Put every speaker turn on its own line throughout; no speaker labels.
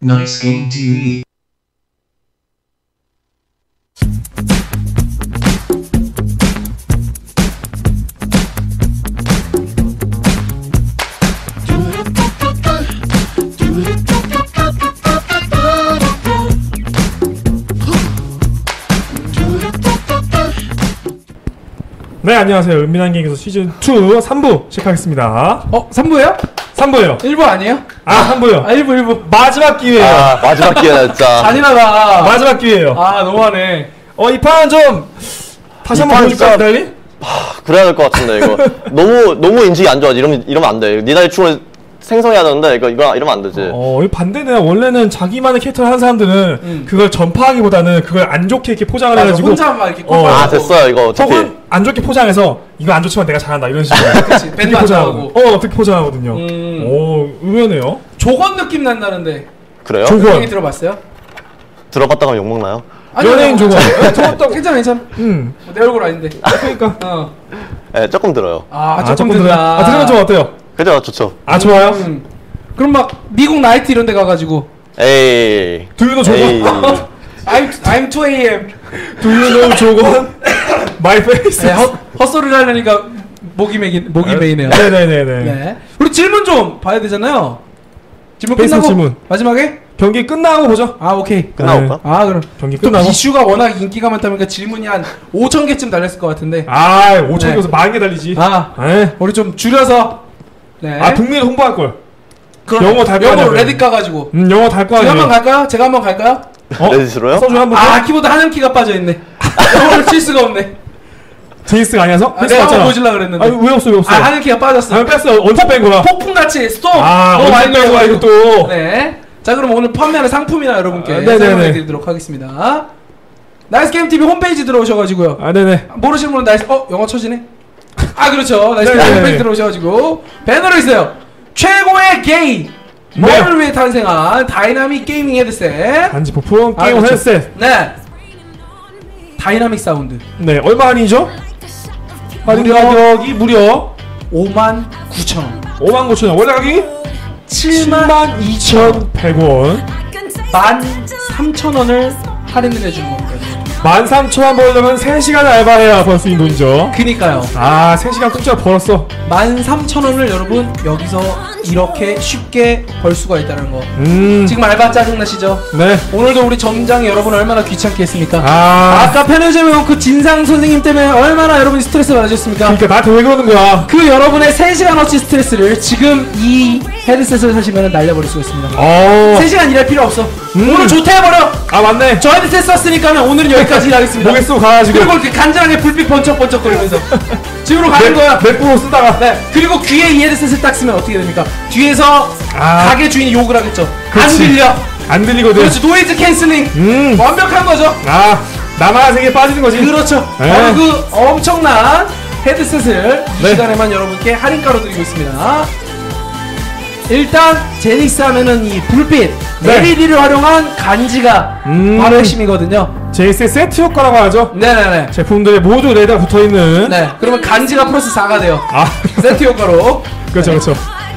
Nice Game TV.
네, 안녕하세요. 은민한 게임에서 시즌2 3부 시작하겠습니다.
3부예요?
3부예요.
1부 아니에요?
3부요.
1부.
마지막 기회예요.
마지막 기회야 진짜.
잔인하다.
마지막 기회예요.
너무하네.
이 판 좀 다시 한번 보여줄까, 달리?
그래야 될 것 같은데 이거 너무 인식이 안 좋아. 이러면 안 돼. 니달리 충을 생성해야 되는데 이거 이러면 안 되지.
이 반대네. 원래는 자기만의 캐릭터를 하는 사람들은 그걸 전파하기보다는 그걸 안 좋게 이렇게 포장을 해가지고
혼자 막 이렇게
됐어요 이거 어차피.
혹은 안 좋게 포장해서 이거 안 좋지만 내가 잘한다 이런 식으로
그치, 밴드
포장하고 어떻게 포장하거든요. 의외네요.
조건 느낌 난다는데.
그래요?
조건.
얘기 들어봤어요?
들어봤다가 욕먹나요?
연예인 조건.
괜찮아. 내 얼굴 아닌데.
그러니까.
네, 조금 들어요.
조금 든다.
들으면 좀 어때요?
그죠? 좋죠.
좋아요?
그럼 막 미국 나이트 이런 데 가가지고
에이.
Do you know 조건?
I'm 2AM.
Do you know 조건? My face.
헛소리를 하려니까 목이 메이네요.
네네네네.
네. 우리 질문 좀 봐야 되잖아요. 질문
페이스북
끝나고
질문.
마지막에?
경기 끝나고 보죠.
오케이.
끝나고 볼까?
그럼
경기
또
끝나고.
이슈가 워낙 인기가 많다 보니까 질문이 한 5,000개쯤 달렸을 것 같은데.
5,000개에서 10,000개 달리지.
우리 좀 줄여서. 네.
북미를 홍보할 걸. 영어 달거 아니야.
영어 레딧 가가지고.
영어 달거 아니야.
제가 한번 갈까요?
레딧으로요?
써줘 한번.
키보드 하늘키가 빠져있네. 영어를 칠 수가 없네.
제이스가 아니어서?
내가 한번 보여주려고 그랬는데.
왜 없어?
하늘키가 빠졌어.
뺐어. 언제 뺀 거야?
폭풍같이 스톱!
너무 많이 뺀 거야, 이것도.
네. 자, 그럼 오늘 판매하는 상품이나 여러분께 설명해 드리도록 하겠습니다. 나이스게임TV 홈페이지 들어오셔가지고요.
네네.
모르시는 분은 영어 쳐지네? 그렇죠. 나이스게임 홈페이지 들어오셔가지고 배너로 있어요. 최고의 게임! 뭐를 위해 탄생한 다이나믹 게이밍 헤드셋.
단지 부품 게임
그렇죠.
헤드셋.
네. 다이나믹 사운드.
네, 얼마 할인이죠? 할인 가격이 무려
59,000원.
59,000원. 원래 가격이 72,100원.
13,000원을 할인을 해주는 겁니다.
13,000원 벌려면 3시간 알바해야 벌 수 있는 돈이죠.
그니까요.
3시간 공짜 벌었어.
13,000원을 여러분 여기서 이렇게 쉽게 벌 수가 있다는 거. 지금 알바 짜증나시죠?
네.
오늘도 우리 점장 여러분 얼마나 귀찮게 했습니까?
아까
편의점에 그 진상 선생님 때문에 얼마나 여러분이 스트레스 받으셨습니까?
그러니까 나한테 왜 그러는 거야?
그 여러분의 3시간어치 스트레스를 지금 이 헤드셋을 사시면 날려버릴 수가 있습니다. 3시간 일할 필요 없어. 오늘 조퇴해버려!
맞네.
저 헤드셋 썼으니까 오늘은 여기까지 하겠습니다.
목에 쓰고 가가지고.
그리고 이렇게 간절하게 불빛 번쩍번쩍 거리면서 집으로 가는 거야.
맥북으로 쓰다가.
네. 그리고 귀에 이 헤드셋을 딱 쓰면 어떻게 됩니까? 뒤에서 가게 주인이 욕을 하겠죠.
그렇지.
안 들려.
안 들리거든.
그렇지. 노이즈 캔슬링. 완벽한 거죠.
나만한 세계에 빠지는 거지.
그렇죠. 바로 그 엄청난 헤드셋을 이 시간에만 여러분께 할인가로 드리고 있습니다. 일단 제닉스 하면은 이 불빛 LED를 활용한 간지가 바로 핵심이거든요.
제이스의 세트 효과라고 하죠.
네네네.
제품들에 모두 레드가 붙어있는.
네. 그러면 간지가 플러스 4가 돼요. 세트 효과로.
그렇죠.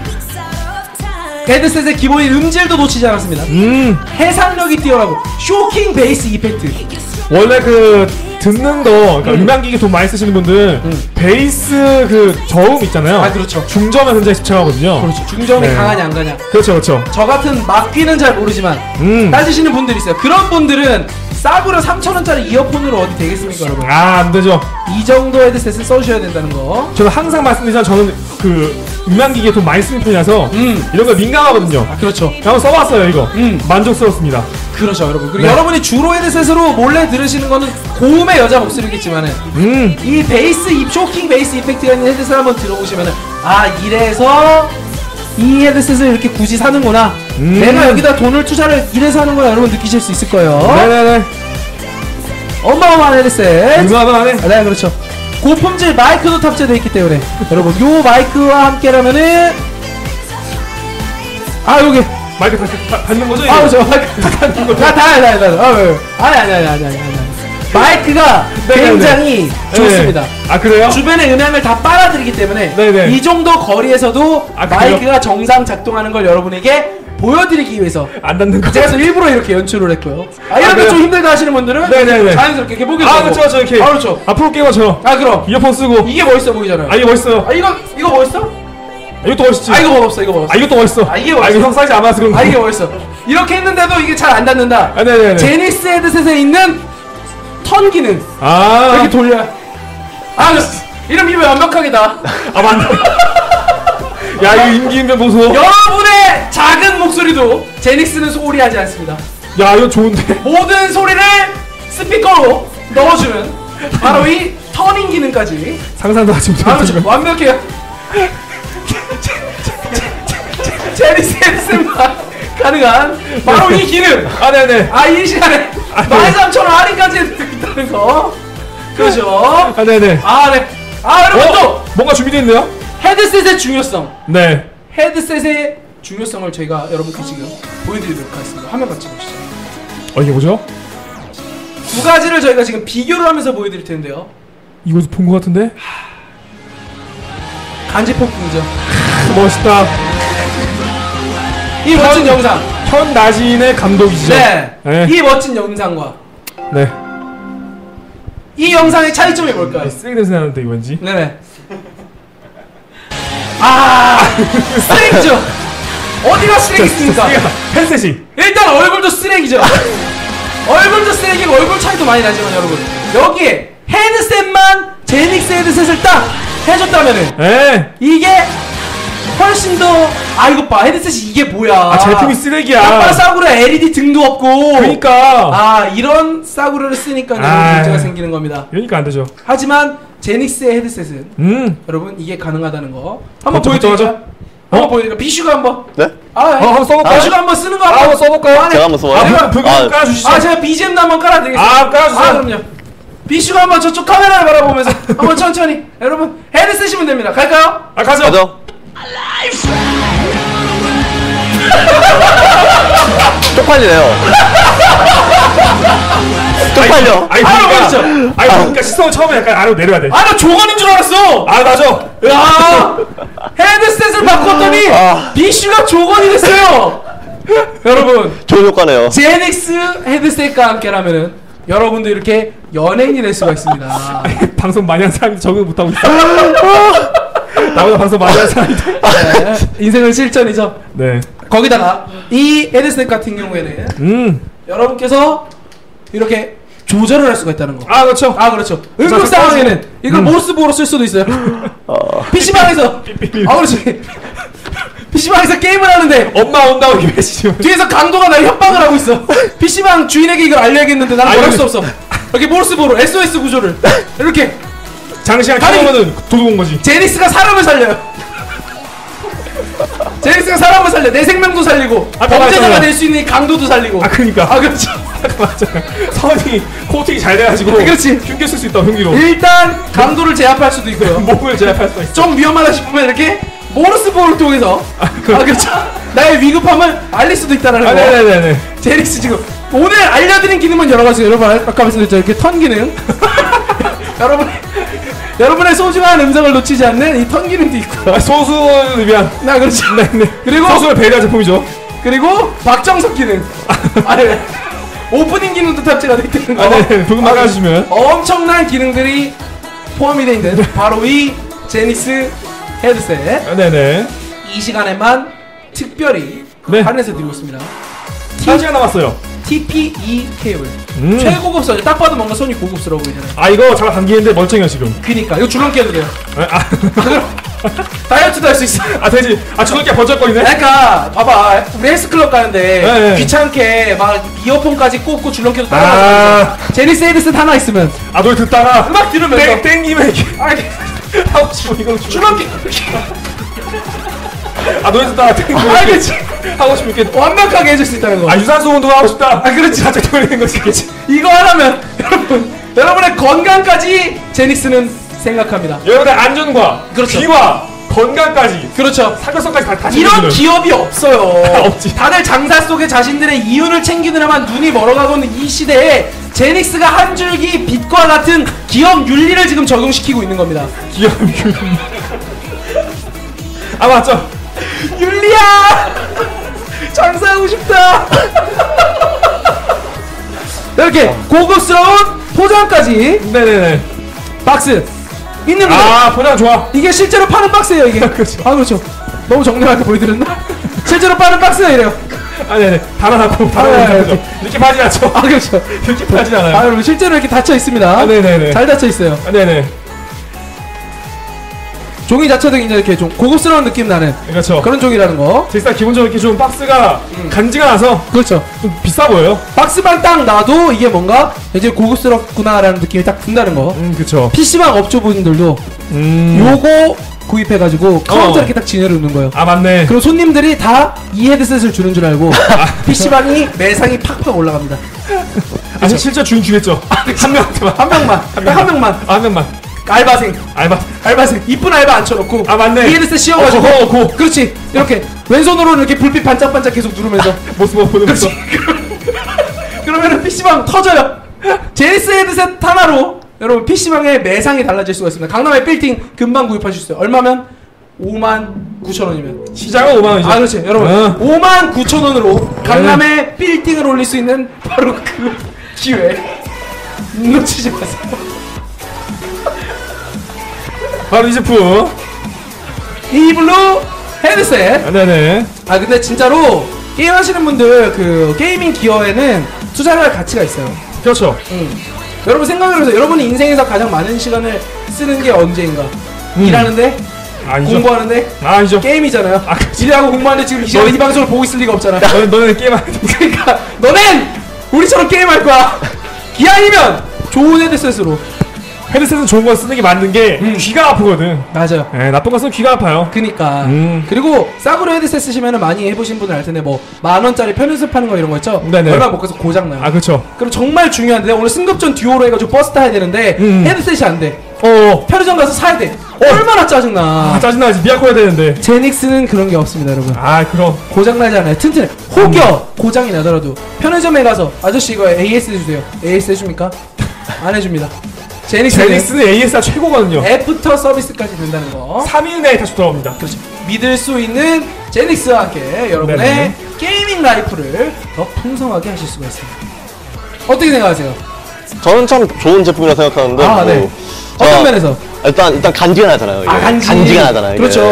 헤드셋의 기본인 음질도 놓치지 않았습니다. 해상력이 뛰어나고 쇼킹 베이스 이펙트.
원래 듣는 거, 그러니까 음향기기 돈 많이 쓰시는 분들 베이스 저음 있잖아요.
그렇죠.
중점에 굉장히 집착하거든요.
그렇죠. 중점이 강하냐 안 가냐.
그렇죠.
저 같은 막귀는 잘 모르지만 따지시는 분들이 있어요. 그런 분들은 싸구려 3,000원짜리 이어폰으로 어디 되겠습니까, 여러분?
안 되죠.
이 정도 헤드셋을 써주셔야 된다는 거.
저는 항상 말씀드리지만 저는 음향기기에 돈 많이 쓰는 편이라서 이런 거 민감하거든요.
그렇죠.
한번 써봤어요, 이거. 만족스럽습니다.
그렇죠, 여러분. 그리고 여러분이 주로 헤드셋으로 몰래 들으시는 거는 고음의 여자 목소리겠지만은 이 베이스, 쇼킹 베이스 이펙트가 있는 헤드셋 한번 들어보시면은 이래서 이 헤드셋을 이렇게 굳이 사는구나. 내가 여기다 돈을 투자를 이래서 하는구나. 여러분 느끼실 수 있을 거예요.
네네네.
어마어마한 헤드셋.
어마어마하네.
네, 그렇죠. 고품질 마이크도 탑재되어 있기 때문에 여러분 요 마이크와 함께라면은 여기
마이크 닿는 거죠?
그렇죠. 마이크 닿는 거죠. 아니. 마이크가 굉장히 좋습니다.
그래요?
주변의 음향을 다 빨아들이기 때문에 이 정도 거리에서도 마이크가 정상 작동하는 걸 여러분에게 보여드리기 위해서
안 닿는 거.
제가 일부러 이렇게 연출을 했고요. 이런
그래요?
좀 힘들다 하시는 분들은
네네네.
자연스럽게 이렇게 보게
아 그렇죠 이렇게.
그렇죠.
앞으로 게임처럼.
그럼
이어폰 쓰고.
이게 멋있어 보이잖아요.
이게 멋있어요.
이거 멋있어?
이것도 멋있지.
이거 멋없어. 이거 멋없어.
이것도 멋있어.
이게 멋있어.
이거 형 사이즈 안 맞아서 그런 거.
이게 멋있어. 이렇게 했는데도 이게 잘 안 닿는다.
네네네.
제닉스 헤드셋에 있는 턴 기능 이렇게 돌려. 이런 비밀 완벽하게다.
맞네. 야 이거 임기인변 보소.
여러분의 작은 목소리도 제닉스는 소홀히 하지 않습니다.
야 이거 좋은데.
모든 소리를 스피커로 넣어주는 바로 이 터닝 기능까지
상상도 하지 못했지만.
완벽해요. 제닉스 헤드셋만 가능한 바로 이 기능.
네네.
이 시간에 13,000원 할인까지 해드리겠다는 거. 그렇죠.
네네.
네. 여러분 또
뭔가 준비되어 있네요.
헤드셋의 중요성.
네.
헤드셋의 중요성을 저희가 여러분께 지금 보여드리도록 하겠습니다. 화면 같이 보시죠.
이게 뭐죠?
두 가지를 저희가 지금 비교를 하면서 보여드릴 텐데요.
이거 본 것 같은데?
간지폭풍이죠.
멋있다.
이 멋진 영상.
현나진의 감독이죠.
네.
네.
이 멋진 영상과
네.
이 영상의 차이점이 뭘까요?
쓰레기 냄새 나는데 이거 왠지.
네네. 쓰레기죠. 어디가 쓰레기입니까?
펜셋이.
일단 얼굴도 쓰레기죠. 얼굴도 쓰레기고 얼굴 차이도 많이 나지만 여러분 여기에 헤드셋만 제닉스 헤드셋을 딱 해줬다면은 이게 훨씬 더 이거 봐 헤드셋이 이게 뭐야
제품이 쓰레기야.
아빠 싸구려 LED 등도 없고
그러니까
이런 싸구려를 쓰니까 문제가 생기는 겁니다.
그러니까 안 되죠.
하지만 제닉스의 헤드셋은 여러분 이게 가능하다는 거 한번 보여드릴까요? 한번 보여드릴까요? 비슈가 한번
네?
한번 써볼까요? 비슈가 한번 쓰는 거 한번 써볼까요?
제가 한번 써봐요.
불금 깔아주시죠.
제가 BGM도 한번 깔아드리겠습니다.
깔아주세요.
그럼요. 비슈가 한번 저쪽 카메라를 바라보면서 한번 천천히 여러분 헤드 쓰시면 됩니다. 갈까요?
가죠.
쪽팔리네요. 쪽팔려.
그러니까 시선을 처음에 약간 아래로 내려야 돼.
나 조건인 줄 알았어.
맞아.
헤드셋을 바꿨더니 비슈가 조건이 됐어요. 여러분
좋은 효과네요.
제닉스 헤드셋과 함께라면은 여러분도 이렇게 연예인이 될 수가 있습니다.
방송 많이 한 사람이 적응 못하고 있어. 나보다 방송 많이 한 사람인데.
인생은 실전이죠.
네.
거기다가 이 헤드셋 같은 경우에는 여러분께서 이렇게 조절을 할 수가 있다는 거.
그렇죠.
그렇죠. 응급 상황에는 이걸 모스보로 쓸 수도 있어요. PC방에서 그렇지. PC방에서 게임을 하는데
엄마 온다고 이렇게 외치지.
뒤에서 강도가 날 협박을 하고 있어. PC방 주인에게 이걸 알려야겠는데 나는 할 수 없어. 이렇게 모스보로 SOS 구조를 이렇게
장시간 켜놓으면은 도둑 온 거지.
제닉스가 사람을 살려요. 제닉스가 사람을 살려. 내 생명도 살리고 범죄자가 될 수 있는 이 강도도 살리고.
그러니까.
그렇죠.
맞아. 선이 코팅이 잘 돼가지고.
그렇지.
흉기 쓸 수 있다 흉기로.
일단 강도를 제압할 수도 있고요.
몸을 제압할 수가 있어.
좀 위험하다 싶으면 이렇게 모르스보를 통해서 그렇죠. 나의 위급함을 알릴 수도 있다는 거.
네네네.
제닉스 지금 오늘 알려드린 기능은 여러 가지. 여러분 아까 말씀드렸죠. 이렇게 턴 기능. 여러분의 소중한 음성을 놓치지 않는 이 턴 기능도 있고요.
소수를 위한.
그렇지.
네네.
그리고
소수를 배려한 제품이죠.
그리고 박정석 기능. 오프닝 기능도 탑재가 되어 있는 거.
네. 불금 막아주시면
엄청난 기능들이 포함이 되어 있는 바로 이 제닉스 헤드셋.
네네.
이 시간에만 특별히 할인해서 드리고 있습니다.
1시간 남았어요.
TP2 케이블. 최고급 선이 딱 봐도 뭔가 손이 고급스러워 보이잖아요.
이거 잡아 당기는데 멀쩡해요 지금.
그니까 이거 줄넘기 해도 돼요. 다이어트도 할 수 있어.
되지. 줄넘기 번쩍거리네.
그러니까 봐봐 우리 헬스클럽 가는데 귀찮게 막 이어폰까지 꽂고 줄넘기도 따라가잖아. 제닉스 헤드셋 하나 있으면
노래 듣다가
음악 들으면서
땡기면 이렇게 하고 싶어. 이거
줄넘기
노래 듣다가 땡기면
알겠지.
하고 싶으면 이렇게
완벽하게 해줄 수 있다는 거.
유산소 운동 하고 싶다.
그렇지.
갑자기 돌리는 거지.
이거 하려면 여러분의 건강까지 제닉스는 생각합니다.
여러분의 안전과 귀와 건강까지
그렇죠.
사교성까지 다
이런 기업이 없어요.
없지.
다들 장사 속에 자신들의 이윤을 챙기느라만 눈이 멀어가고 있는 이 시대에 제닉스가 한 줄기 빛과 같은 기업 윤리를 지금 적용시키고 있는 겁니다.
기업 윤리. 맞죠.
윤리야. 장사하고 싶다. 이렇게 고급스러운 포장까지.
네네네.
박스 있는 거.
아 포장 좋아.
이게 실제로 파는 박스예요 이게.
그렇죠.
아 그렇죠. 너무 정량하게 보여드렸나? 실제로 파는 박스예요 이래요.
아 네네. 달아놨고
이렇게.
이렇게 파지 않죠.
아 그렇죠.
이렇게 파지 않아요.
아 여러분 실제로 이렇게 닫혀 있습니다.
아 네네네.
잘 닫혀 있어요.
아 네네.
종이 자체도 굉장히 이렇게 좀 고급스러운 느낌 나는
그렇죠.
그런 종이라는 거.
일단 기본적으로 이렇게 좀 박스가 간지가 나서
그렇죠.
좀 비싸 보여요.
박스만 딱 놔도 이게 뭔가 이제 고급스럽구나라는 느낌이 딱 든다는 거.
그쵸.
PC방 업주분들도 요거 구입해가지고 카운터 이렇게 딱 진열해 놓는 거예요.
아 맞네.
그럼 손님들이 다 이 헤드셋을 주는 줄 알고 PC방이 매상이 팍팍 올라갑니다.
아 실제 주인 주겠죠. 한 명한테만.
한 명만. 한 명만.
아, 한 명만.
알바생. 알바생. 이쁜 알바 앉혀놓고.
아 맞네.
이 헤드셋 씌워가지고.
고.
그렇지. 이렇게 왼손으로 이렇게 불빛 반짝반짝 계속 누르면서.
모습 보면서.
그러면은 PC방 터져요. 제니스 헤드셋 하나로 여러분 PC방의 매상이 달라질 수가 있습니다. 강남의 빌딩 금방 구입하실 수 있어요. 얼마면? 59,000원이면
시장은 5만원이죠.
아 그렇지 여러분 59,000원으로 강남의 빌딩을 올릴 수 있는 바로 그 기회 놓치지 마세요.
바로 이 제품.
이블루 헤드셋.
아, 네네.
아 근데 진짜로 게임 하시는 분들 그 게이밍 기어에는 투자를 할 가치가 있어요.
그렇죠.
여러분 생각해보세요. 여러분이 인생에서 가장 많은 시간을 쓰는 게 언제인가? 일하는데?
아니죠.
공부하는데?
아니죠.
게임이잖아요. 일하고 공부하는데 지금 이 시간에 이 방송을 보고 있을 리가 없잖아.
너네는 게임 안 해.
그러니까 너넨 우리처럼 게임할 거야. 기왕이면 좋은 헤드셋으로.
헤드셋은 좋은 거 쓰는 게 맞는 게 귀가 아프거든.
맞아요.
네, 나쁜 거 쓰면 귀가 아파요.
그니까. 그리고 싸구려 헤드셋 쓰시면 많이 해보신 분들 알 텐데 뭐 10,000원짜리 편의점 파는 거 이런 거 있죠?
네네.
얼마 못 가서 고장나요.
아 그렇죠.
그럼 정말 중요한데 오늘 승급전 듀오로 해가지고 버스 타야 되는데 헤드셋이 안 돼. 편의점 가서 사야 돼. 얼마나 짜증나.
아 짜증나지. 미야코 해야 되는데.
제닉스는 그런 게 없습니다 여러분.
아 그럼.
고장나지 않아요. 튼튼해. 혹여 고장이 나더라도 편의점에 가서 아저씨 이거 AS 해주세요. AS 해줍니까? 안 해줍니다.
제닉스는 AS가 최고거든요.
애프터 서비스까지 된다는 거.
3일 내에 다시 돌아옵니다.
그렇죠. 믿을 수 있는 제닉스와 함께 여러분의
네네.
게이밍 라이프를 더 풍성하게 하실 수가 있습니다. 어떻게 생각하세요?
저는 참 좋은 제품이라고 생각하는데.
아,
뭐,
네.
자,
어떤 면에서?
일단 간지가 나잖아요. 이게.
아, 간지.
간지가 나잖아요.
그렇죠.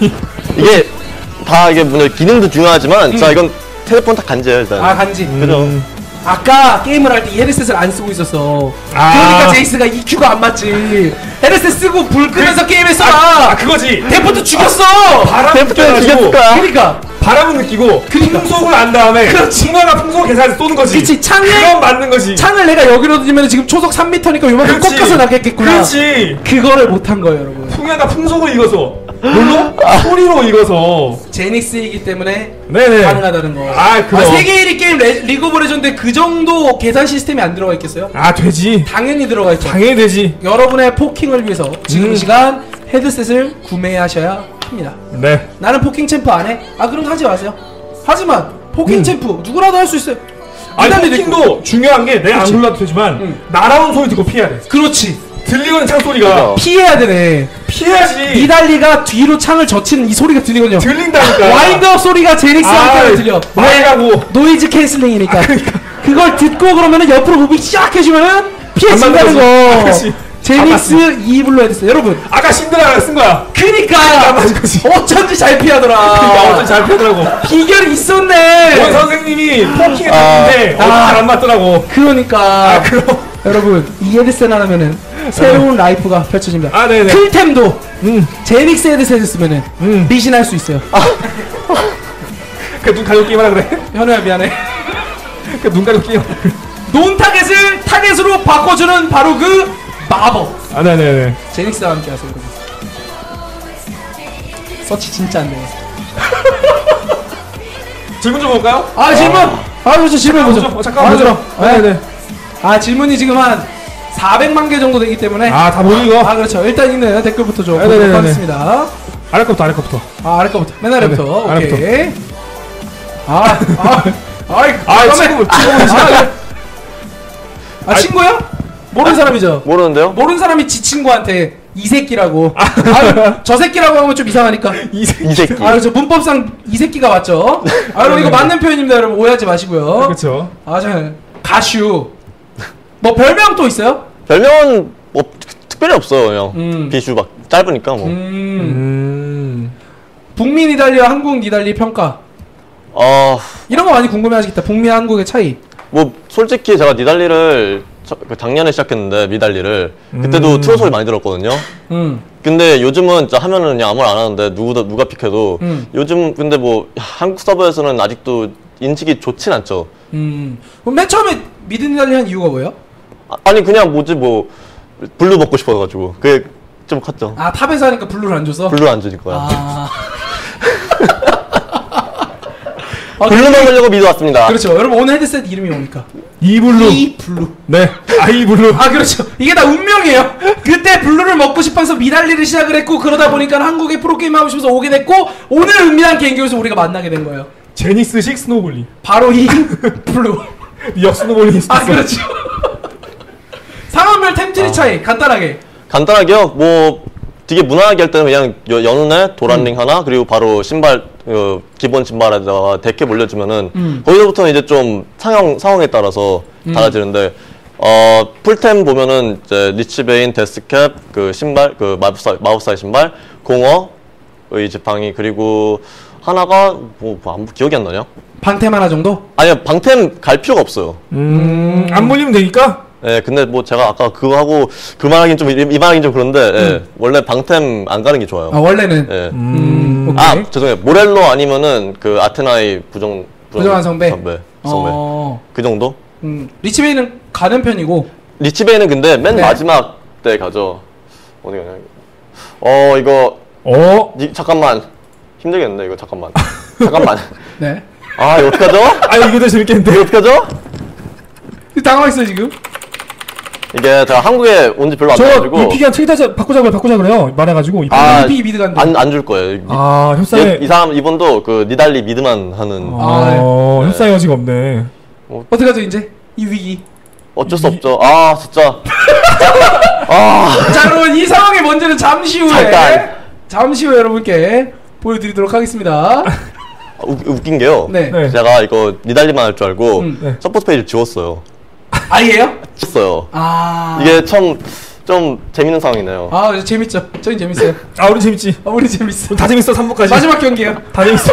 이게 다 이게 뭐냐 기능도 중요하지만, 자 이건 핸드폰 다 간지예요 일단.
아 간지.
그죠.
아까 게임을 할 때 이 헤드셋을 안 쓰고 있었어.
아.
그러니까 제이스가 EQ가 안 맞지. 헤드셋 쓰고 불 끄면서 게임했어.
아 그거지.
데프트 죽였어.
바람
데프트는
느껴가지고
죽였을까?
그러니까
바람은 느끼고 풍속을 안 다음에 중간가 풍속을 계산해서 쏘는 거지.
그치,
그건 맞는 거지.
창을 내가 여기로 두면 지금 초속 3m니까 요만큼
그렇지.
꺾어서 나겠겠구나.
그렇지.
그거를 못한 거예요 여러분.
풍야가 풍속을 읽어서 뭘로? 소리로 읽어서.
제닉스이기 때문에
네네.
가능하다는 거.
아, 그럼.
세계 1위 게임 리그 오브 레전드에 그 정도 계산 시스템이 안 들어가 있겠어요?
아 되지.
당연히 들어가 있죠.
당연히 되지.
여러분의 포킹을 위해서 지금 이 시간 헤드셋을 구매하셔야 합니다.
네.
나는 포킹 챔프 안 해? 아 그럼 하지 마세요. 하지만 포킹 챔프 누구라도 할 수 있어요.
아니
기다리고 있고.
포킹도 중요한 게 내가 안
그렇지.
골라도 되지만 날아오는 소리 듣고 피해야 돼.
그렇지.
들리는 창 소리가
그죠.
피해야 되네.
피해야지.
니달리가 뒤로 창을 젖히는 이 소리가 들리거든요.
들린다니까.
와인드업 소리가 제닉스한테 들려.
말하고.
노이즈 캔슬링이니까. 그걸 듣고 그러면은 옆으로 무빙 쫙 해주면은 피해진다는
안 맞는
거.
거지.
제닉스 이블로 헤드셋 여러분.
아까 신드라가 쓴 거야.
그니까
안 맞은 거지.
어쩐지 잘
나
피하더라.
어쩐지 잘 피하더라고.
비결이 있었네.
원 선생님이 포킹에 탔는데 잘안 맞더라고.
그러니까
그럼.
여러분 이 헤드셋 하나면은 새로운 라이프가 펼쳐집니다.
아, 네네.
클템도 제닉스 헤드셋을 쓰면은 리신할 수 있어요.
그 눈 가리고 게임하라 그래.
현우야 미안해.
그 눈 가리고 게임.
논 타겟을 타겟으로 바꿔주는 바로 그 마법.
아 네네네.
제닉스와 함께 하세요. 여러분. 서치 진짜 안 돼.
질문 좀 볼까요?
아 질문. 아 그렇죠 질문 보죠.
잠깐만.
들어.
네네.
아 질문이 지금 한 400만 개 정도 되기 때문에.
아 다 보는 거.
아 그렇죠. 일단 있는 댓글부터 좀
네네네네.
보도록 하겠습니다.
아래 거부터 아래 거부터.
아 아래 거부터. 맨 아래부터.
네네.
오케이. 친구야? 모르는 사람이죠.
모르는데요?
모르는 사람이 지 친구한테 이 새끼라고. 저 새끼라고 하면 좀 이상하니까.
이 새끼.
저 문법상 이 새끼가 맞죠? 여러분 이거 맞는 표현입니다. 여러분 오해하지 마시고요.
그렇죠.
가슈. 뭐 별명 또 있어요?
별명은 뭐 특별히 없어요, 형. 비슈 막 짧으니까 뭐.
북미 니달리와 한국 니달리 평가. 이런 거 많이 궁금해하시겠다. 북미 한국의 차이.
뭐 솔직히 제가 니달리를 작년에 시작했는데 미달리를 그때도 트로 소리 많이 들었거든요. 근데 요즘은 진짜 하면은 그냥 아무 말 안 하는데 누가 픽해도 요즘 근데 뭐 한국 서버에서는 아직도 인식이 좋진 않죠.
그럼 맨 처음에 미드 니달리 한 이유가 뭐예요?
아니 그냥 뭐지 뭐 블루 먹고 싶어가지고 그게 좀 컸죠.
탑에서 하니까 블루를 안 줘서?
블루 안 주니까. 블루
네.
먹으려고 미드 왔습니다.
그렇죠. 여러분 오늘 헤드셋 이름이 뭡니까?
이블루.
이블루.
네. 아이블루.
그렇죠. 이게 다 운명이에요. 그때 블루를 먹고 싶어서 미달리를 시작을 했고 그러다 보니까 한국에 프로게임 하고 싶어서 오게 됐고 오늘 은밀한 개인기에서 우리가 만나게 된 거예요.
제니스 식 스노볼리.
바로 이 블루.
역 스노볼리 있었어.
그렇죠. 상황별 템트리 차이 간단하게.
간단하게요. 뭐 되게 무난하게 할 때는 그냥 연운에 도란링 하나 그리고 바로 신발 기본 신발에다가 데캐 몰려주면은 거기서부터는 이제 좀 상황에 따라서 달라지는데 풀템 보면은 이제 리치베인, 데스캡, 그 신발, 그 마법사의 신발, 공어의 지팡이 그리고 하나가 뭐 기억이 안 나냐?
방템 하나 정도?
아니요 방템 갈 필요가 없어요.
안 몰리면 되니까.
예, 근데 뭐 제가 아까 그거 하고 그만하긴 좀 이만하긴 좀 그런데 예, 원래 방템 안 가는 게 좋아요.
원래는.
예. 죄송해요. 모렐로 아니면은 그 아테나의
부정한 성배.
그 정도?
리치베이는 가는 편이고.
리치베이는 근데 맨 마지막 때 가죠. 어디 가냐? 이거. 잠깐만. 힘들겠는데 이거 잠깐만.
네.
이거 어떡하죠?
이거 더 재밌겠는데.
이거 어떡하죠?
당황했어요 지금.
이게 제가 한국에 온 지 별로 안 돼가지고
이 픽이 트레이드 바꾸자 그래요. 말해가지고
이 픽이 미드 간다.
안 줄 거예요.
협상에
이 사람 이분도 그 니달리 미드만 하는.
협상의 여지가 없네.
어떡하죠 이제 이 위기.
어쩔 수 없죠. 진짜.
자 여러분 이 상황의 먼저는 잠시 후에 여러분께 보여드리도록 하겠습니다.
웃긴 게요.
네.
제가 이거 니달리만 할 줄 알고 서포트 페이지 지웠어요.
아니에요?
지웠어요. 이게 좀 재밌는 상황이네요.
재밌죠. 저희 재밌어요.
우리 재밌지.
우리 재밌어.
다 재밌어 3부까지.
마지막 경기예요.
다 재밌어.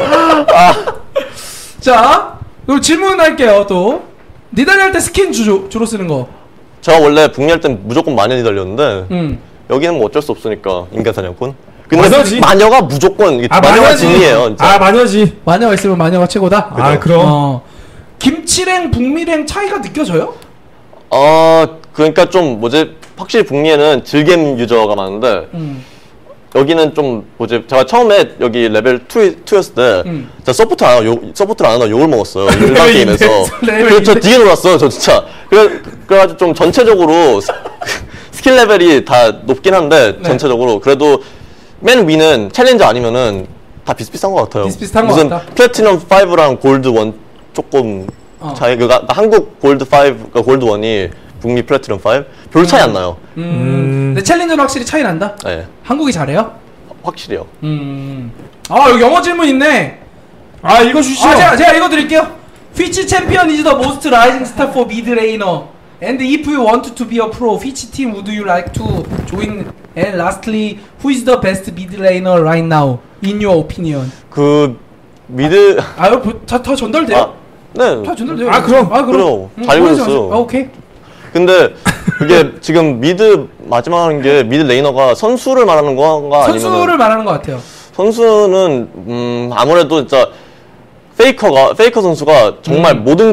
자, 그럼 질문할게요. 또 니달리 할 때 스킨 주로 쓰는 거.
제가 원래 북미 할 땐 무조건 마녀 니달리였는데 여기는 뭐 어쩔 수 없으니까 인간 사냥꾼. 근데 마녀가 무조건 마녀가 진리예요. 진짜.
마녀지.
마녀가 있으면 마녀가 최고다.
그럼.
김치랭 북미랭 차이가 느껴져요?
그러니까 좀 확실히 북미에는 즐겜 유저가 많은데 여기는 좀 제가 처음에 여기 레벨 2였을 때 제가 서포트를 안 하나 욕을 먹었어요. 일반 게임에서. 그래서 저 되게 놀랐어요. 저 진짜. 그래가지고 좀 전체적으로 스킬 레벨이 다 높긴 한데 전체적으로 그래도 맨 위는 챌린저 아니면은 다 비슷비슷한 것 같아요.
비슷비슷한 것 같다.
무슨 플래티넘 5랑 골드 1 조금 차이. 한국 골드 5, 그러니까 골드 1이 북미 플래티넘 5 별 차이 안 나요.
근데 챌린저는 확실히 차이 난다.
네.
한국이 잘해요?
확실히요.
여기 영어 질문 있네.
읽어주시죠.
제가 읽어드릴게요. Which champion is the most rising star for mid laner? And if you want to be a pro, which team would you like to join? And lastly, who is the best mid laner right now, in your opinion?
그 미드
다 전달돼요?
네.
다 전달돼요.
그럼 잘 읽었어요.
오케이.
근데 그게 지금 미드 마지막 하는 게 미드 레이너가 선수를 말하는 건가 아니면
선수를 말하는 것 같아요.
선수는 아무래도 진짜 페이커 선수가 정말 모든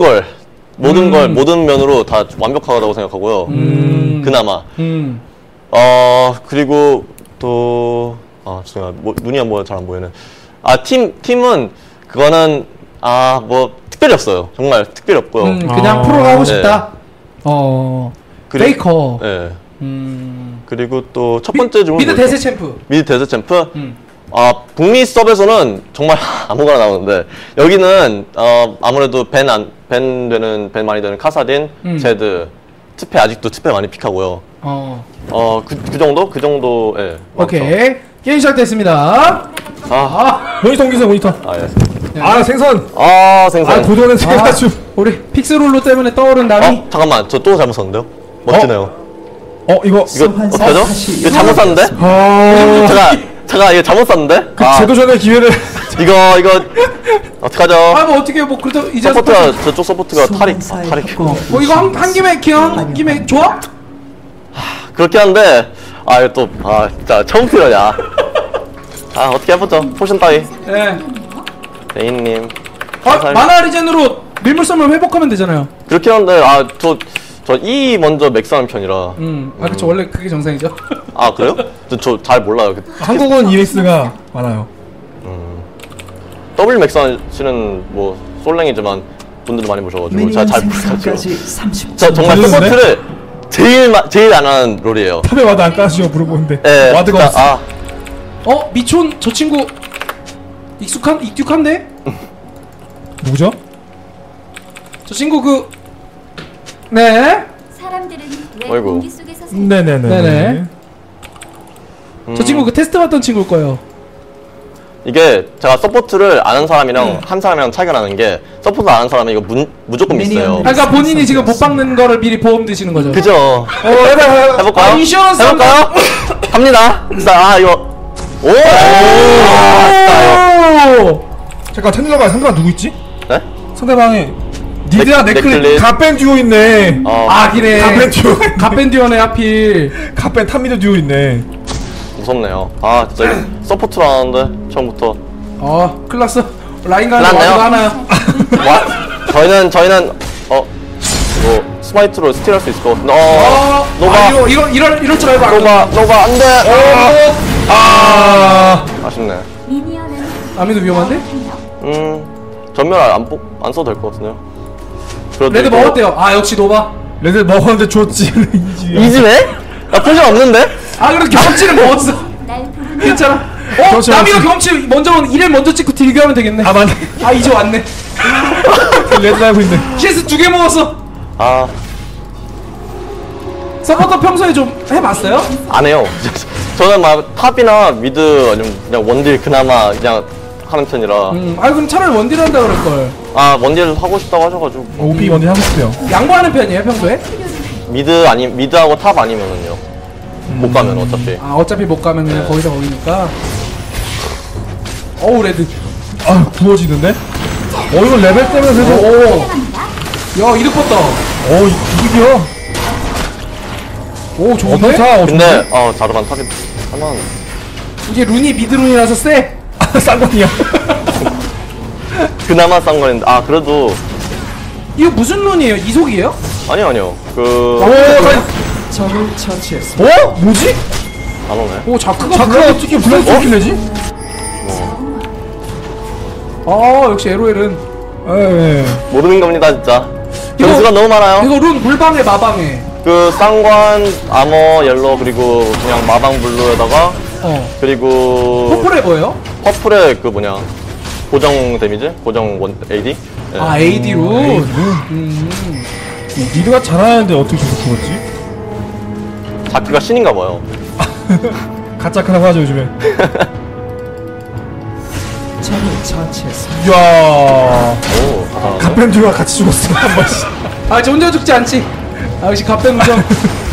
면으로 다 완벽하다고 생각하고요. 그나마. 그리고 또 죄송해요. 눈이 잘 안 보이네. 팀은 그거는 뭐 특별히 없어요. 정말 특별히 없고요.
그냥 프로가 하고 싶다. 페이커.
네. 그리고 또 첫 번째 질문
미드 대세 챔프.
미드 대세 챔프? 북미 서버에서는 정말 아무거나 나오는데 여기는 아무래도 밴 많이 되는 카사딘, 제드, 트페 아직도 트페 많이 픽하고요. 그 정도? 그 정도, 예.
오케이. 게임 시작됐습니다.
모니터 옮기세요, 모니터.
예.
생선.
생선.
고전은 제가 좀.
우리 픽스룰로 때문에 떠오른 남이.
잠깐만, 저 또 잘못 썼는데요? 멋지네요.
이거
어떡하죠? 이거 잘못 샀는데? 잠깐, 이거 잘못 샀는데?
재도전의 기회를.
이거, 어떡하죠?
뭐 어떻게 뭐 그래도 이제
저쪽 서포트가 탈이.
뭐 이거 한 김에 좋아?
그렇긴 한데, 이거 또, 진짜 처음부터 이러냐. 어떻게 해보죠. 포션 따위.
네.
레인님.
마나 리젠으로 밀물섬을 회복하면 되잖아요.
그렇긴 한데, 저 E 먼저 맥스하는 편이라.
그쵸. 원래 그게 정상이죠.
그래요? 저 잘 몰라요.
한국은 EX가 많아요.
W 맥스 하시는 뭐, 솔랭이지만, 분들도 많이 보셔가지고, 제가 잘 몰라요. 저 정말 서포트를 제일 안 하는 롤이에요.
탑에 와드 안 까시죠, 물어보는데.
예,
와드가
진짜,
없어. 미촌 저 친구 익숙한데?
누구죠?
저 친구 네.
사람들은 왜
어이구.
공기 속에서
네네네.
저 친구 테스트 받던 친구일 거예요.
이게 제가 서포트를 아는 사람이랑 한 사람이랑 차이가 나는 게 서포트 아는 사람은 이거 무조건 있어요.
그러니까 본인이 지금 못 박는 거를 미리 보험 드시는 거죠.
그죠? 해볼까요?
인슈런스
해볼까요? 갑니다. 이거
잠깐 상대방 누구 있지?
네?
상대방에 니드랑 네클릿 갓밴 듀오 있네.
그래.
갓밴 듀오.
갓밴 듀오네 하필.
갓밴 탑미드 듀오 있네.
무섭네요. 진짜 이거 서포트를 안 하는데 처음부터.
클났어. 라인 가는
클났네요.
거 하나요.
저희는 이거 스마이트로 스틸할 수 있을 것 같은데. 노바.
이럴 줄 알고
노바 안 돼. 아쉽네.
아미도 위험한데?
전멸 안 써도 될 것 같은데요.
레드 먹었대요. 역시 노바.
레드 먹었는데 줬지.
이지네? 나 포션 없는데?
그래도 경험치를 먹었어. 괜찮아. 남이가 경험치 이를 먼저 찍고 딜교하면 되겠네.
맞네.
이제 왔네.
레드 알고 있네.
CS 2개 먹었어. 서포터 평소에 좀 해봤어요?
안 해요. 저는 막 탑이나 미드 아니면 그냥 원딜 그나마 그냥 하는 편이라.
그럼 차라리 원딜 한다 그럴걸.
원딜 하고 싶다고 하셔가지고.
OP 원딜 하고 싶대요.
양보하는 편이에요 평소에?
미드하고 탑 아니면은요. 못 가면 어차피.
어차피 못 가면 그냥 거기서 거기니까. 레드.
부어지는데? 이거 레벨 때문에 그래도.
야 이득 봤다.
이득이야.
좋은데?
근데 자르반 타겟 할만.
이게 룬이 미드룬이라서 세.
쌍권이야.
그나마 싼 거였는데 그래도.
이거 무슨 룬이에요? 이속이에요?
아니요.
적을 처치했어. 뭐지?
안 오네.
자크가
어떻게 블랙 좋긴 내지?
역시 LOL은
모르는 겁니다 진짜. 변수가 너무 많아요.
이거 룬 물방에 마방에.
쌍관 아머 옐로 그리고 그냥 마방 블루에다가 그리고
퍼플에 뭐예요?
퍼플에 고정 데미지? 고정 AD?
AD 룬.
니드가 잘하는데 어떻게 저렇게 죽었지?
자크가 신인가 봐요.
가짜크라고 하죠 요즘에.
적을 처치했어.
이야.
잘하네.
갓밴 듀오가 같이 죽었어 한 번씩.
저 혼자 죽지 않지. 역시 갓밴 무정.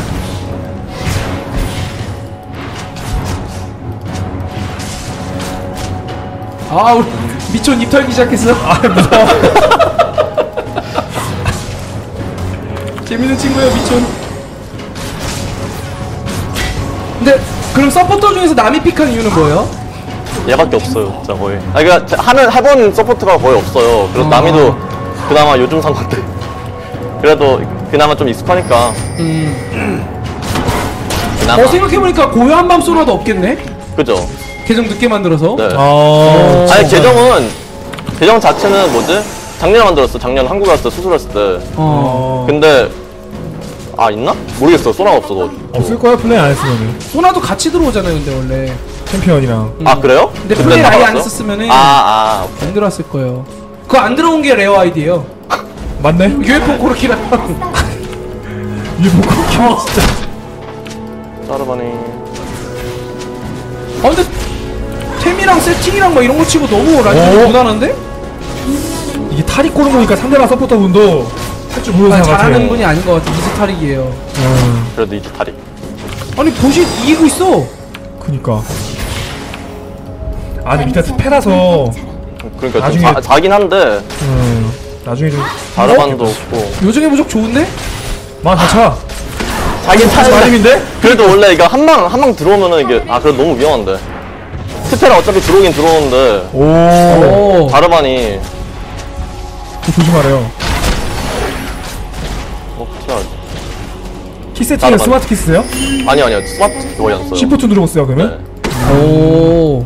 우리 미촌 입 털기 시작했어.
무서워.
재밌는 친구예요 미촌. 근데 그럼 서포터 중에서 남이 픽한 이유는 뭐예요?
얘밖에 없어요 진짜 거의. 그러니까 해본 서포트가 거의 없어요. 그래서 남이도 그나마 요즘 산 건데 그래도 그나마 좀 익숙하니까. 그나마.
생각해보니까 고요한 밤 소라도 없겠네?
그죠?
계정 늦게 만들어서.
네.
아니
계정 자체는 작년에 만들었어. 작년 한국에 왔을 때 수술했을 때. 근데 있나? 모르겠어. 소나가 없어서.
없을 거야 플레이 안 했으면은.
소나도 같이 들어오잖아요 근데 원래.
챔피언이랑.
그래요?
근데 플레이 아예 안 했었으면은 안 들어왔을 거예요. 그거 안 들어온 게 레어 아이디예요.
맞네.
UFO 코르키랑.
UFO 코르키 진짜.
자르바니.
아 근데 템이랑 세팅이랑 막 이런 거 치고 너무 라인이 무난한데?
이게 탈이 꼬는 거니까 상대방 서포터분도 할 줄 모르는
아,
사람 같아요.
잘하는 분이 아닌 것 같아. 이즈 탈이에요.
그래도 이제 다리.
아니 보시 이기고 있어.
그니까. 아 근데 밑에 스페라서
그러니까
나중에-
좀 자긴 한데
나중에 좀
자르반도 없고.
요정의 부족 좋은데?
차.
자긴
다시
타는데
마림인데?
그래도 원래 이거 한 방 들어오면은 이게 그래도 너무 위험한데. 스페라 어차피 들어오긴 들어오는데
오.
자르반이
조심하래요.
진짜
키세팅은
자르반.
스마트 키스세요?
아니요 스마트 거의 안 써요.
시프트 누르고 써요 그러면?
네.
오.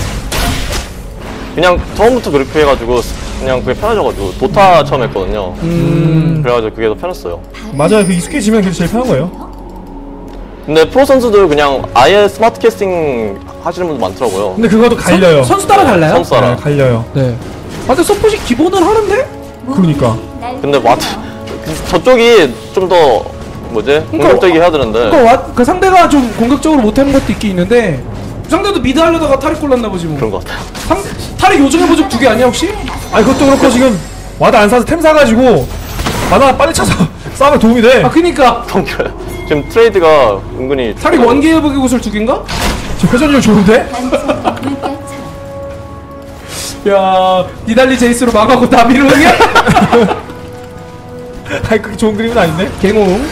그냥 처음부터 그렇게 해가지고 그냥 그게 편해져가지고 도타 처음 했거든요. 그래가지고 그게 더 편했어요.
맞아요. 그 익숙해지면 그게 제일 편한 거예요.
근데 프로 선수들 그냥 아예 스마트 캐스팅 하시는 분도 많더라고요.
근데 그것도 갈려요.
선수 따라 달라요?
선수 따라.
네, 갈려요.
네. 아 근데 서폿이 기본은 하는데?
그러니까.
근데 저쪽이 좀 더 공격적이게 해야 되는데.
그러니까 그 상대가 좀 공격적으로 못하는 것도 있긴 있는데 상대도 미드 하려다가 탈이 꼴났나 보지 뭐.
그런 것 같아요.
탈이 요정의 부족 2개 아니야 혹시?
아니 그것도 그렇고 지금 와드 안 사서 템 사가지고 마나 빨리 차서 싸움에 도움이 돼.
아 그니까
덩겨요. 지금 트레이드가 은근히
탈이 원기의 무기 구슬 2개인가?
저 회전율 좋은데?
야 니달리 제이스로 망하고 나비로 응해?
아니 그게 좋은 그림은 아닌데?
갱홍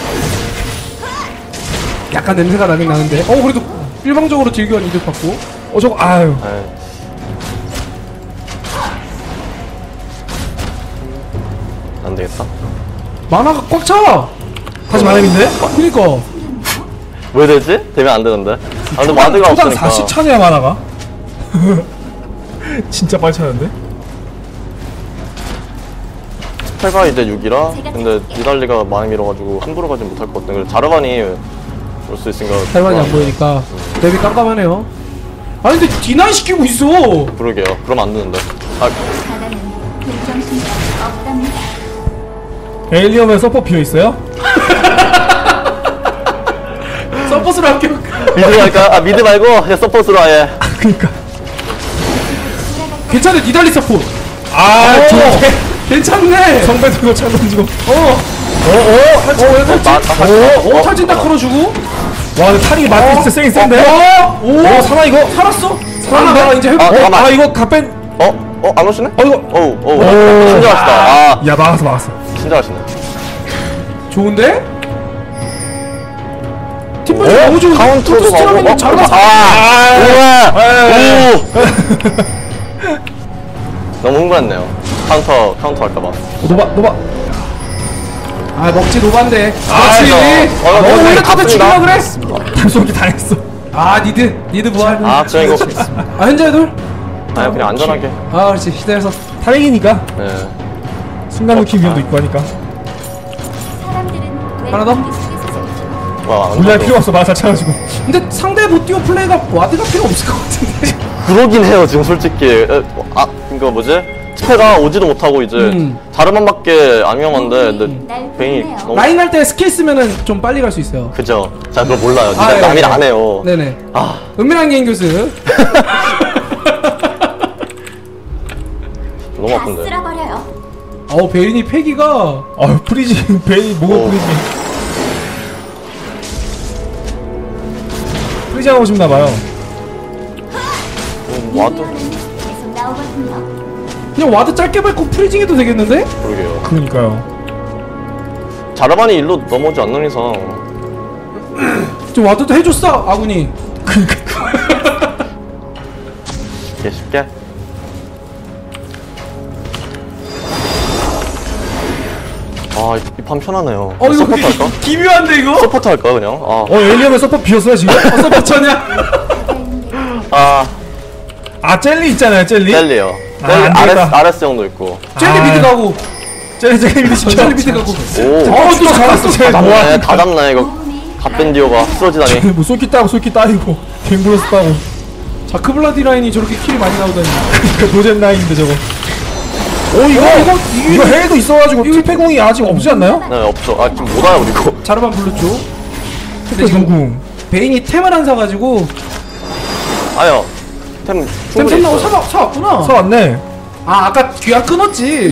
약간 냄새가 나긴 나는데 그래도 일방적으로 딜교환 이득 받고
저거 아유.
에이. 안 되겠다.
만화가 꽉 차!
다시 마렘인데?
그니까
왜 되지? 되면 안 되는데. 아 근데 와드가
초당
없으니까.
40 차네야 마나가. 진짜 빨리 차는데?
스페가 이제 6이라 근데 니달리가 많이 밀어가지고 함부로 가진 못할 것 같은데 자르반이 올 수 있으니까
살만이 안 보이니까 랩이 깜깜하네요. 아니 근데 디나이 시키고 있어.
그러게요. 그러면 안 되는데.
에일리엄에 서포 비어 있어요?
서포스로 합격.
미드 갈까? 아 미드 말고 그냥 서포트로 아예.
그니까.
괜찮네 니달리 서포.
저게
괜찮네.
성배 들고 차 던지고.
탈진다 걸어주고.
와 근데 탈이 맞고 진짜 세긴 센데? 사나 이거?
살았어.
살았는데?
하나 이제 회복.
잠깐만.
이거 갑벤.
안 오시네?
이거.
어우 친절하시다. 아
야 막았어.
친절하시네.
좋은데? 팀플 너무 좋은데?
카운터도
스트라미는 잘 봤어.
우와. 너무 흥분했네요. 카운터 할까봐.
노바.
아 먹지 노반데.
아이고.
그렇지.
너
원래
원래
카드 죽이려 그래?
단속이 당했어.
아 니드 부활.
아 그냥 이거
아 현재들?
아니 그냥 안전하게.
아 그렇지 시대에서.
탈행이니까
네.
순간 놓기 위험도 있고 하니까.
하나 더?
와
물날 필요 없어 마사 차가지고.
근데 상대 보티오 플레이가 와드가 필요 없을 것 같은데.
그러긴 해요 지금 솔직히. 그니까 스페가 오지도 못하고 이제 자르만밖에 안 위험한데 근데 베인이 너무
라인 할 때 스킬 쓰면은 좀 빨리 갈 수 있어요.
그죠? 자 그걸 몰라요.
아, 예,
남이
예.
안 해요.
네네.
아
은밀한 개인 교수.
너무 아픈데.
쓸어버려요. 베인이 패기가.
프리지 베이 뭐가 프리지. 프리지 하고 싶나봐요.
와도
그냥 와드 짧게 밟고 프리징 해도 되겠는데?
그러게요.
그러니까요.
자르반이 일로 넘어오지 않는 이상
좀 와드도 해줬어 아군이.
이게 쉽게. 이 판 편하네요.
이거
서포트 할까?
기묘한데 이거?
서포트 할까 그냥?
에일리엄에 서포 비었어요 지금?
서포터냐?
젤리 있잖아요 젤리.
젤리요.
아,
젤리
안 되겠다.
RS 형도 있고.
젤리 미드 가고.
젤리 미드 시켜.
젤리 미드 가고.
오.
또 잘했어.
젤리
다
뭐야?
잡네. 다 잡네 이거. 갓밴디오가 쓰러지다니.
뭐 쏠기 따이고 갱블러스 따고.
자크블라디 라인이 저렇게 킬이 많이 나오다니.
그 도젠 라인인데 저거. 이거 해도 있어가지고 투패공이 아직 없지 않나요?
네 없죠. 지금 못 와요 이거.
자르반 불렀죠.
투패 궁궁.
베인이 템을 안 사가지고
아니요. 템
템
충분히
샀나고
있어요.
사왔구나.
사왔네.
아 아까 귀환 끊었지.